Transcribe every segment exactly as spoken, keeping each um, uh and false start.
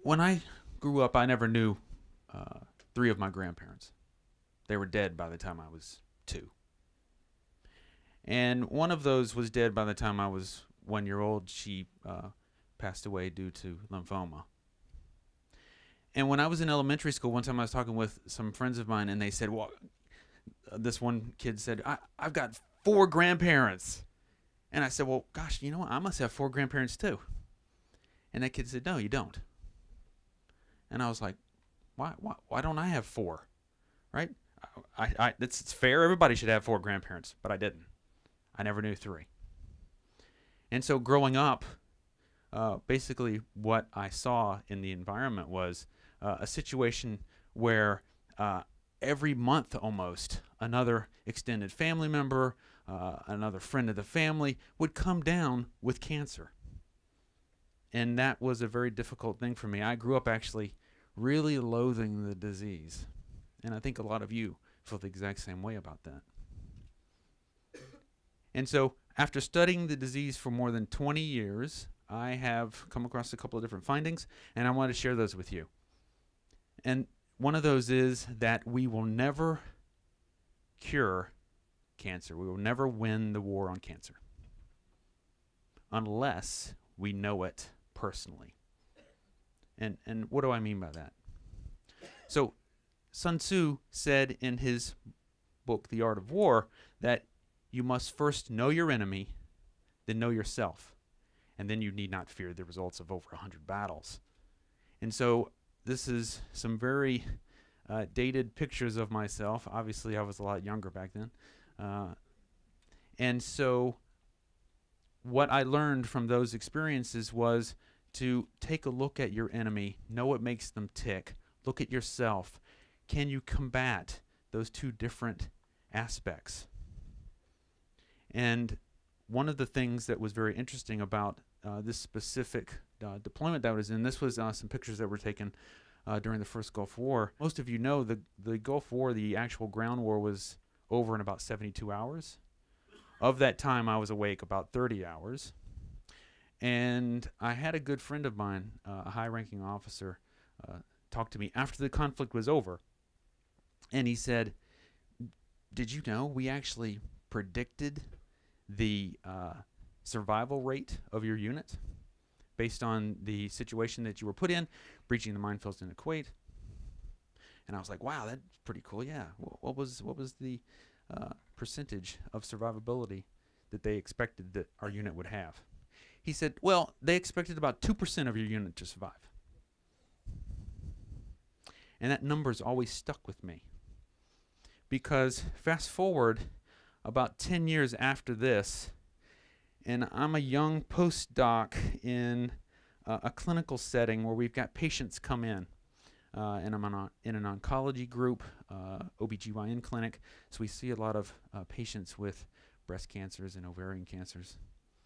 when I grew up, I never knew uh, three of my grandparents. They were dead by the time I was two. And one of those was dead by the time I was one year old. She uh, passed away due to lymphoma. And when I was in elementary school, one time I was talking with some friends of mine, and they said, well, uh, this one kid said, I, I've got four grandparents. And I said, well, gosh, you know what? I must have four grandparents too. And that kid said, no, you don't. And I was like, why, why, why don't I have four? Right? I, I, it's, it's fair. Everybody should have four grandparents, but I didn't. I never knew three. And so growing up, uh, basically what I saw in the environment was uh, a situation where uh, every month almost another extended family member, uh, another friend of the family would come down with cancer. And that was a very difficult thing for me. I grew up actually really loathing the disease. And I think a lot of you feel the exact same way about that. And so after studying the disease for more than twenty years, I have come across a couple of different findings, and I want to share those with you. And one of those is that we will never cure cancer. We will never win the war on cancer unless we know it personally. And, and what do I mean by that? So Sun Tzu said in his book, The Art of War, that you must first know your enemy, then know yourself, and then you need not fear the results of over a hundred battles. And so this is some very uh, dated pictures of myself. Obviously, I was a lot younger back then. Uh, and so what I learned from those experiences was to take a look at your enemy, know what makes them tick, look at yourself. Can you combat those two different aspects? And one of the things that was very interesting about uh, this specific uh, deployment that I was in, this was uh, some pictures that were taken uh, during the first Gulf War. Most of you know the, the Gulf War, the actual ground war, was over in about seventy-two hours. Of that time, I was awake about thirty hours. And I had a good friend of mine, uh, a high-ranking officer, uh, talk to me after the conflict was over. And he said, did you know we actually predicted the uh, survival rate of your unit based on the situation that you were put in, breaching the minefields in Kuwait? And I was like, wow, that's pretty cool. Yeah. Well, what was what was the uh, percentage of survivability that they expected that our unit would have? He said, well, they expected about two percent of your unit to survive. And that number's always stuck with me. Because fast forward about ten years after this, and I'm a young postdoc in uh, a clinical setting where we've got patients come in. Uh, and I'm on, in an oncology group, uh, O B G Y N clinic, so we see a lot of uh, patients with breast cancers and ovarian cancers.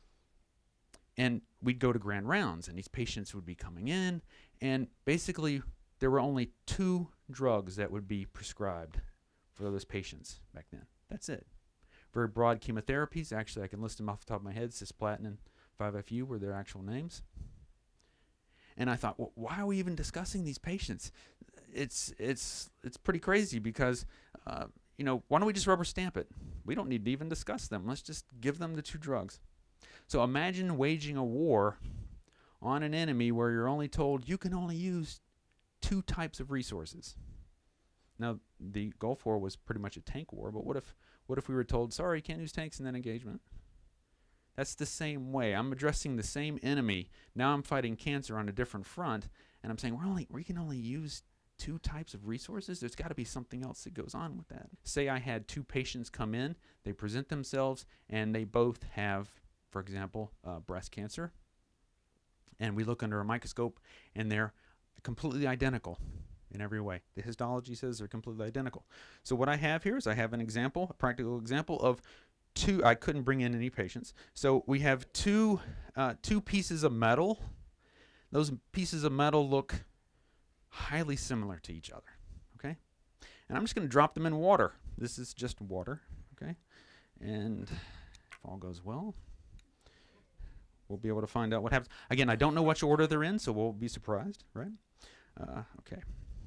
And we'd go to grand rounds, and these patients would be coming in, and basically there were only two drugs that would be prescribed for those patients back then. That's it. Very broad chemotherapies. Actually, I can list them off the top of my head. Cisplatin and five F U were their actual names. And I thought, well, why are we even discussing these patients? It's it's it's pretty crazy because, uh, you know, why don't we just rubber stamp it? We don't need to even discuss them. Let's just give them the two drugs. So imagine waging a war on an enemy where you're only told you can only use two types of resources. Now, the Gulf War was pretty much a tank war, but what if what if we were told, sorry, you can't use tanks in that engagement? That's the same way. I'm addressing the same enemy. Now I'm fighting cancer on a different front, and I'm saying we're only we can only use two types of resources. There's got to be something else that goes on with that. Say I had two patients come in, they present themselves, and they both have, for example, uh, breast cancer, and we look under a microscope, and they're completely identical in every way. The histology says they're completely identical. So what I have here is I have an example, a practical example of two. I couldn't bring in any patients. So we have two, uh, two pieces of metal. Those pieces of metal look highly similar to each other, okay? And I'm just going to drop them in water. This is just water, okay? And if all goes well, we'll be able to find out what happens. Again, I don't know which order they're in, so we'll be surprised, right? Uh, okay.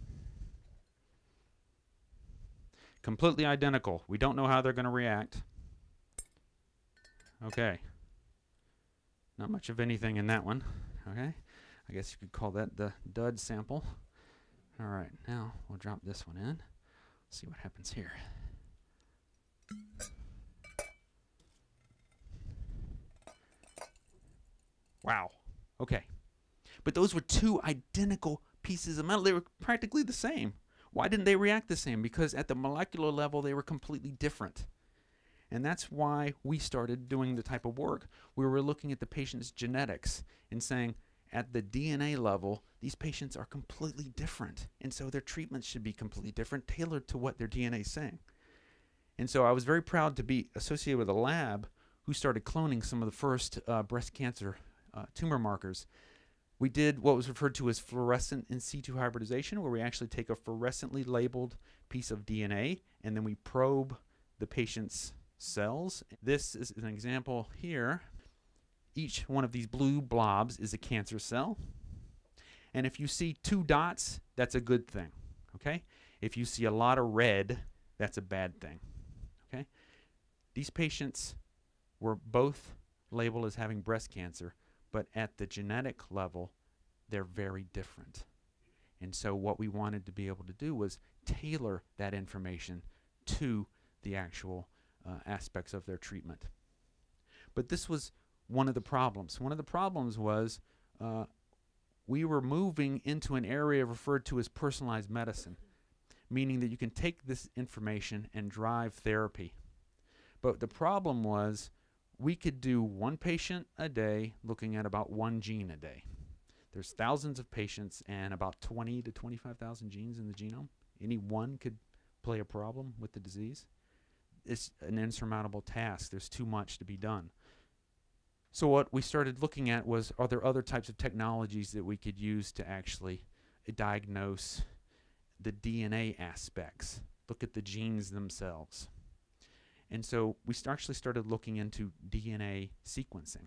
Completely identical. We don't know how they're going to react. Okay. Not much of anything in that one. Okay. I guess you could call that the dud sample. All right. Now we'll drop this one in. See what happens here. Wow. Okay. But those were two identical pieces of metal. They were practically the same. Why didn't they react the same? Because at the molecular level, they were completely different. And that's why we started doing the type of work. We were looking at the patient's genetics and saying, at the D N A level, these patients are completely different. And so their treatments should be completely different, tailored to what their D N A is saying. And so I was very proud to be associated with a lab who started cloning some of the first uh, breast cancer uh, tumor markers. We did what was referred to as fluorescent in situ hybridization, where we actually take a fluorescently labeled piece of D N A and then we probe the patient's cells. This is an example here. Each one of these blue blobs is a cancer cell. And if you see two dots, that's a good thing. Okay? If you see a lot of red, that's a bad thing. Okay? These patients were both labeled as having breast cancer, but at the genetic level, they're very different. And so what we wanted to be able to do was tailor that information to the actual uh, aspects of their treatment. But this was one of the problems. One of the problems was uh, we were moving into an area referred to as personalized medicine, meaning that you can take this information and drive therapy. But the problem was we could do one patient a day looking at about one gene a day. There's thousands of patients and about twenty to twenty-five thousand genes in the genome. Any one could play a problem with the disease. It's an insurmountable task. There's too much to be done. So what we started looking at was, are there other types of technologies that we could use to actually uh, diagnose the D N A aspects, look at the genes themselves. And so we st- actually started looking into D N A sequencing.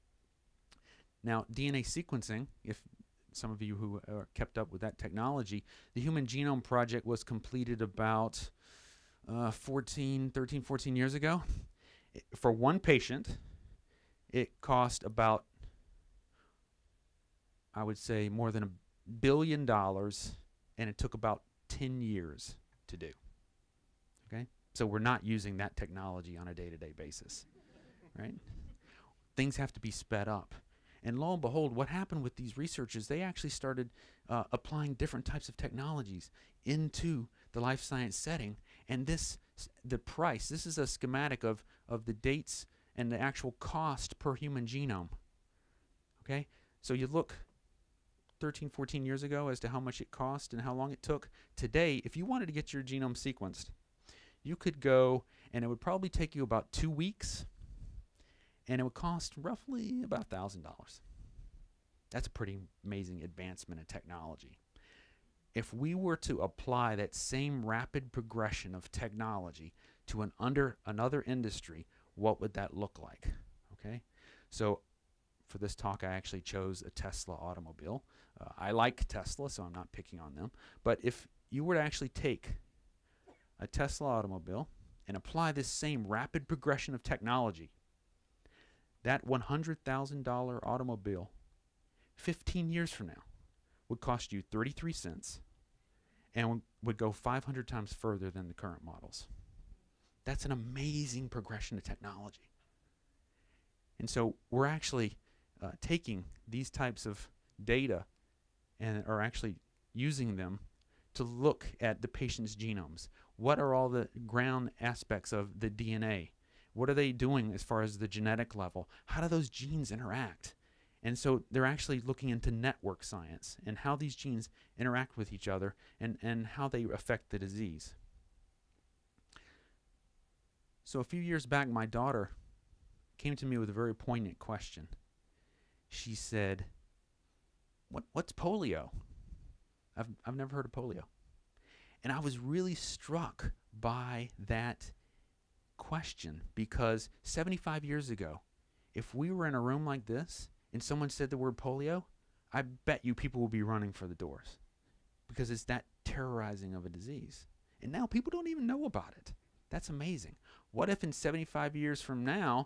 Now, D N A sequencing, if some of you who are kept up with that technology, the Human Genome Project was completed about uh, fourteen, thirteen, fourteen years ago. It, for one patient, it cost about, I would say, more than a billion dollars, and it took about ten years to do. Okay? So we're not using that technology on a day-to-day basis, right? Things have to be sped up. And lo and behold, what happened with these researchers, they actually started uh, applying different types of technologies into the life science setting. And this, the price, this is a schematic of, of the dates and the actual cost per human genome. Okay? So you look thirteen, fourteen years ago as to how much it cost and how long it took. Today, if you wanted to get your genome sequenced, you could go, and it would probably take you about two weeks, and it would cost roughly about one thousand dollars. That's a pretty amazing advancement in technology. If we were to apply that same rapid progression of technology to an under another industry, what would that look like? Okay, so for this talk, I actually chose a Tesla automobile. Uh, I like Tesla, so I'm not picking on them. But if you were to actually take a Tesla automobile and apply this same rapid progression of technology, that one hundred thousand dollar automobile, fifteen years from now, would cost you thirty-three cents and would go five hundred times further than the current models. That's an amazing progression of technology. And so we're actually uh, taking these types of data and are actually using them to look at the patient's genomes. What are all the ground aspects of the D N A? What are they doing as far as the genetic level? How do those genes interact? And so they're actually looking into network science and how these genes interact with each other and, and how they affect the disease. So a few years back, my daughter came to me with a very poignant question. She said, what, what's polio? I've, I've never heard of polio. And I was really struck by that question, because seventy-five years ago, if we were in a room like this and someone said the word polio, I bet you people would be running for the doors. because it's that terrorizing of a disease. And now people don't even know about it. That's amazing. What if in seventy-five years from now,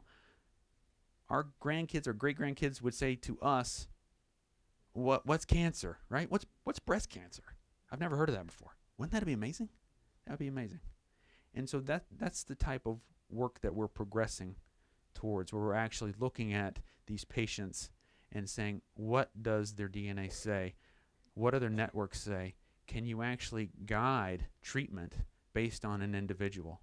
our grandkids or great-grandkids would say to us, what, what's cancer, right? What's, what's breast cancer? I've never heard of that before. Wouldn't that be amazing? That would be amazing. And so that that's the type of work that we're progressing towards, where we're actually looking at these patients and saying, what does their D N A say? What do their networks say? Can you actually guide treatment based on an individual?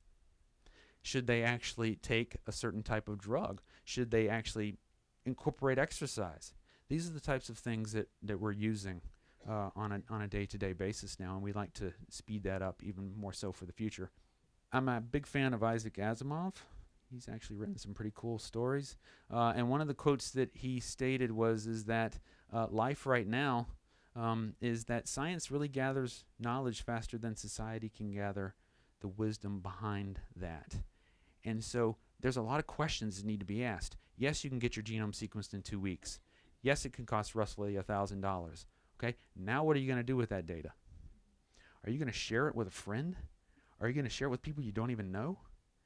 Should they actually take a certain type of drug? Should they actually incorporate exercise? These are the types of things that, that we're using uh, on a on a day-to-day basis now, and we like to speed that up even more so for the future. I'm a big fan of Isaac Asimov. He's actually written some pretty cool stories. Uh, and one of the quotes that he stated was is that uh, life right now um, is that science really gathers knowledge faster than society can gather the wisdom behind that. And so there's a lot of questions that need to be asked. Yes, you can get your genome sequenced in two weeks. Yes, it can cost roughly one thousand dollars. Okay, now what are you going to do with that data? Are you going to share it with a friend? Are you going to share it with people you don't even know?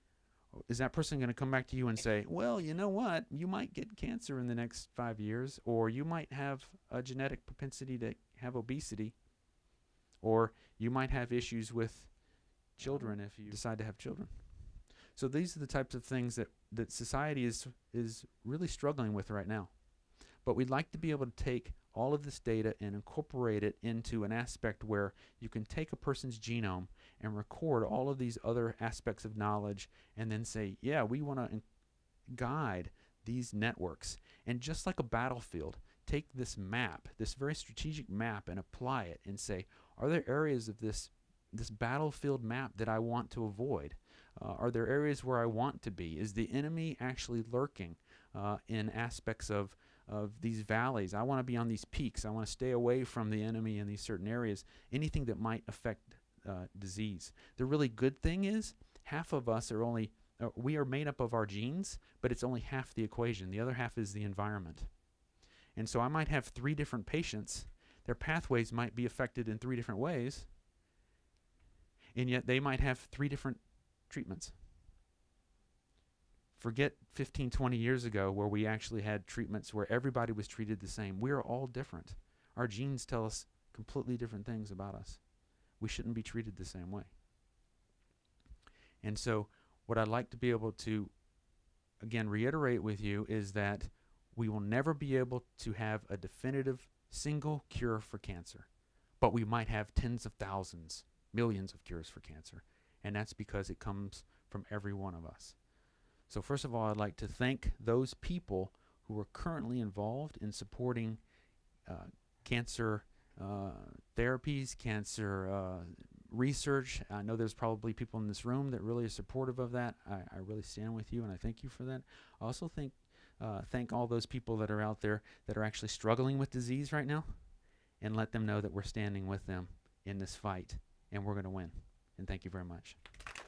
Is that person going to come back to you and say, well, you know what, you might get cancer in the next five years, or you might have a genetic propensity to have obesity, or you might have issues with children if you decide to have children. So these are the types of things that, that society is, is really struggling with right now. But we'd like to be able to take all of this data and incorporate it into an aspect where you can take a person's genome and record all of these other aspects of knowledge and then say, yeah, we want to guide these networks. And just like a battlefield, take this map, this very strategic map, and apply it and say, are there areas of this, this battlefield map that I want to avoid? Uh, are there areas where I want to be? Is the enemy actually lurking uh, in aspects of of these valleys? I want to be on these peaks. I want to stay away from the enemy in these certain areas, anything that might affect uh, disease. The really good thing is half of us are only, uh, we are made up of our genes, but it's only half the equation. The other half is the environment. And so I might have three different patients. Their pathways might be affected in three different ways, and yet they might have three different treatments. Forget fifteen, twenty years ago where we actually had treatments where everybody was treated the same. We are all different. Our genes tell us completely different things about us. We shouldn't be treated the same way. And so what I'd like to be able to, again, reiterate with you is that we will never be able to have a definitive single cure for cancer, but we might have tens of thousands, millions of cures for cancer. And that's because it comes from every one of us. So first of all, I'd like to thank those people who are currently involved in supporting uh, cancer uh, therapies, cancer uh, research. I know there's probably people in this room that really are supportive of that. I, I really stand with you, and I thank you for that. I also think, uh, thank all those people that are out there that are actually struggling with disease right now, and let them know that we're standing with them in this fight, and we're going to win. And thank you very much.